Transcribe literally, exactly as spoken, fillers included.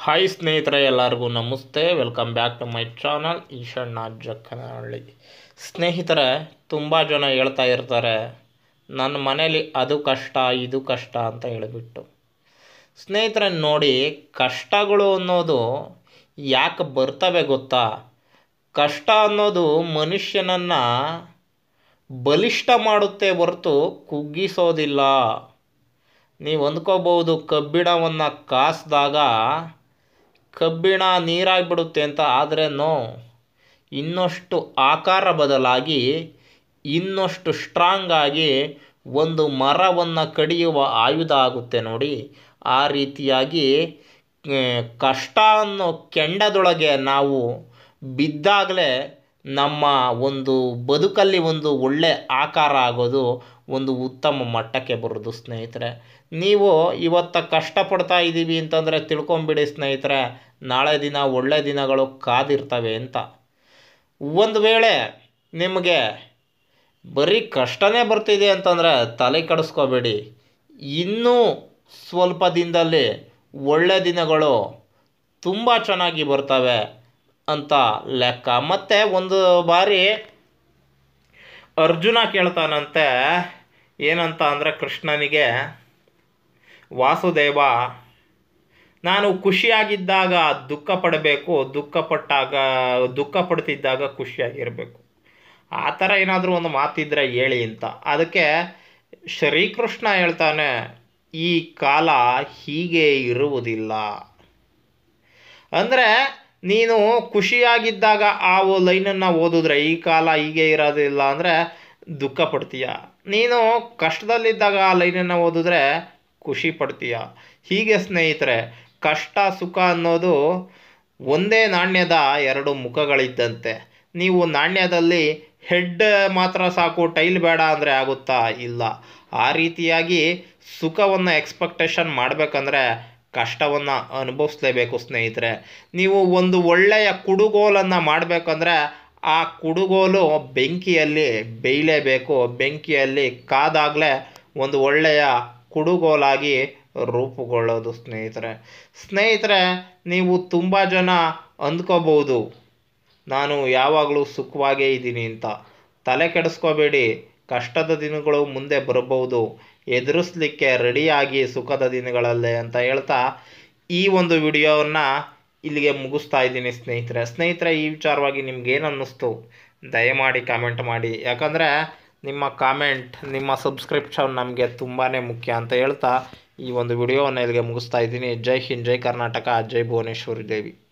Hi ಸ್ನೇಹಿತರೆ, ಎಲ್ಲರಿಗೂ ನಮಸ್ತೆ. Welcome back to my channel Eeshanna Jakkanahalli. ಸ್ನೇಹಿತರೆ, ತುಂಬ ಜನ ಹೇಳ್ತಾ ಇರ್ತಾರೆ ನನ್ನ ಮನೇಲಿ ಅದು ಕಷ್ಟ ಇದು ಕಷ್ಟ ಅಂತ ಹೇಳಿಬಿಟ್ಟು. ಸ್ನೇಹಿತರೆ ನೋಡಿ, ಕಷ್ಟಗಳು ಅನ್ನೋದು ಯಾಕೆ ಬರ್ತವೆ ಗೊತ್ತಾ? ಕಷ್ಟ ಅನ್ನೋದು ಮನುಷ್ಯನನ್ನು ಬಲಿಷ್ಠ ಮಾಡುತ್ತೆ ಹೊರತು ಕುಗ್ಗಿಸೋದಿಲ್ಲ. ನೀವು ಅಂದ್ಕೋಬಹುದು ಕಬ್ಬಿಣವನ್ನು ಕಾಸಿದಾಗ ಕಬ್ಬಿಣ ನೀರಾಗಿಬಿಡುತ್ತೆ ಅಂತ. ಆದರೆ ನೋ, ಇನ್ನಷ್ಟು ಆಕಾರ ಬದಲಾಗಿ ಇನ್ನಷ್ಟು ಸ್ಟ್ರಾಂಗ್ ಆಗಿ ಒಂದು ಮರವನ್ನು ಕಡಿಯುವ ಆಯುಧ ಆಗುತ್ತೆ ನೋಡಿ. ಆ ರೀತಿಯಾಗಿ ಕಷ್ಟ ಅನ್ನೋ ಕೆಂಡದೊಳಗೆ ನಾವು ಬಿದ್ದಾಗಲೇ ನಮ್ಮ ಒಂದು ಬದುಕಲ್ಲಿ ಒಂದು ಒಳ್ಳೆ ಆಕಾರ ಆಗೋದು, ಒಂದು ಉತ್ತಮ ಮಟ್ಟಕ್ಕೆ ಬರೋದು. ಸ್ನೇಹಿತರೆ, ನೀವು ಇವತ್ತು ಕಷ್ಟಪಡ್ತಾ ಇದ್ದೀವಿ ಅಂತಂದರೆ ತಿಳ್ಕೊಂಬಿಡಿ ಸ್ನೇಹಿತರೆ, ನಾಳೆ ದಿನ ಒಳ್ಳೆ ದಿನಗಳು ಕಾದಿರ್ತವೆ ಅಂತ. ಒಂದು ವೇಳೆ ನಿಮಗೆ ಬರೀ ಕಷ್ಟನೇ ಬರ್ತಿದೆ ಅಂತಂದರೆ ತಲೆ ಕೆಡಿಸ್ಕೋಬೇಡಿ, ಇನ್ನೂ ಸ್ವಲ್ಪ ದಿನದಲ್ಲಿ ಒಳ್ಳೆ ದಿನಗಳು ತುಂಬ ಚೆನ್ನಾಗಿ ಬರ್ತವೆ ಅಂತ ಲೆಕ್ಕ. ಮತ್ತು ಒಂದು ಬಾರಿ ಅರ್ಜುನ ಕೇಳ್ತಾನಂತೆ, ಏನಂತ ಅಂದರೆ ಕೃಷ್ಣನಿಗೆ, ವಾಸುದೇವ, ನಾನು ಖುಷಿಯಾಗಿದ್ದಾಗ ದುಃಖ ಪಡಬೇಕು, ದುಃಖ ಪಟ್ಟಾಗ ದುಃಖ ಪಡ್ತಿದ್ದಾಗ ಖುಷಿಯಾಗಿರಬೇಕು, ಆ ಥರ ಏನಾದರೂ ಒಂದು ಮಾತಿದ್ರೆ ಹೇಳಿ ಅಂತ. ಅದಕ್ಕೆ ಶ್ರೀಕೃಷ್ಣ ಹೇಳ್ತಾನೆ, ಈ ಕಾಲ ಹೀಗೆ ಇರುವುದಿಲ್ಲ. ಅಂದರೆ ನೀನು ಖುಷಿಯಾಗಿದ್ದಾಗ ಆ ಲೈನನ್ನು ಓದಿದ್ರೆ ಈ ಕಾಲ ಹೀಗೆ ಇರೋದಿಲ್ಲ ಅಂದರೆ ದುಃಖ ಪಡ್ತೀಯ. ನೀನು ಕಷ್ಟದಲ್ಲಿದ್ದಾಗ ಆ ಲೈನನ್ನು ಓದಿದ್ರೆ ಖುಷಿ ಪಡ್ತೀಯ. ಹೀಗೆ ಸ್ನೇಹಿತರೆ, ಕಷ್ಟ ಸುಖ ಅನ್ನೋದು ಒಂದೇ ನಾಣ್ಯದ ಎರಡು ಮುಖಗಳಿದ್ದಂತೆ. ನೀವು ನಾಣ್ಯದಲ್ಲಿ ಹೆಡ್ ಮಾತ್ರ ಸಾಕು, ಟೈಲ್ ಬೇಡ ಅಂದರೆ ಆಗುತ್ತಾ? ಇಲ್ಲ. ಆ ರೀತಿಯಾಗಿ ಸುಖವನ್ನು ಎಕ್ಸ್ಪೆಕ್ಟೇಷನ್ ಮಾಡಬೇಕಂದ್ರೆ ಕಷ್ಟವನ್ನು ಅನುಭವಿಸ್ಲೇಬೇಕು ಸ್ನೇಹಿತರೆ. ನೀವು ಒಂದು ಒಳ್ಳೆಯ ಕುಡುಗೋಲನ್ನು ಮಾಡಬೇಕಂದ್ರೆ ಆ ಕುಡುಗೋಲು ಬೆಂಕಿಯಲ್ಲಿ ಬೇಯಲೇಬೇಕು. ಬೆಂಕಿಯಲ್ಲಿ ಕಾದಾಗಲೇ ಒಂದು ಒಳ್ಳೆಯ ಕುಡುಗೋಲಾಗಿ ರೂಪುಗೊಳ್ಳೋದು ಸ್ನೇಹಿತರೆ. ಸ್ನೇಹಿತರೆ, ನೀವು ತುಂಬ ಜನ ಅಂದ್ಕೋಬೋದು ನಾನು ಯಾವಾಗಲೂ ಸುಖವಾಗೇ ಇದ್ದೀನಿ ಅಂತ. ತಲೆ ಕೆಡಿಸ್ಕೋಬೇಡಿ, ಕಷ್ಟದ ದಿನಗಳು ಮುಂದೆ ಬರಬಹುದು, ಎದುರಿಸಲಿಕ್ಕೆ ರೆಡಿಯಾಗಿ ಸುಖದ ದಿನಗಳಲ್ಲೇ ಅಂತ ಹೇಳ್ತಾ ಈ ಒಂದು ವಿಡಿಯೋವನ್ನು ಇಲ್ಲಿಗೆ ಮುಗಿಸ್ತಾ ಇದ್ದೀನಿ ಸ್ನೇಹಿತರೆ. ಸ್ನೇಹಿತರೆ, ಈ ವಿಚಾರವಾಗಿ ನಿಮ್ಗೇನು ಅನ್ನಿಸ್ತು ದಯಮಾಡಿ ಕಾಮೆಂಟ್ ಮಾಡಿ. ಯಾಕಂದರೆ ನಿಮ್ಮ ಕಾಮೆಂಟ್, ನಿಮ್ಮ ಸಬ್ಸ್ಕ್ರಿಪ್ಷನ್ ನಮಗೆ ತುಂಬಾ ಮುಖ್ಯ ಅಂತ ಹೇಳ್ತಾ ಈ ಒಂದು ವಿಡಿಯೋವನ್ನು ಇಲ್ಲಿಗೆ ಮುಗಿಸ್ತಾ ಇದ್ದೀನಿ. ಜೈ ಹಿಂದ್, ಜೈ ಕರ್ನಾಟಕ, ಜೈ ಭುವನೇಶ್ವರಿ ದೇವಿ.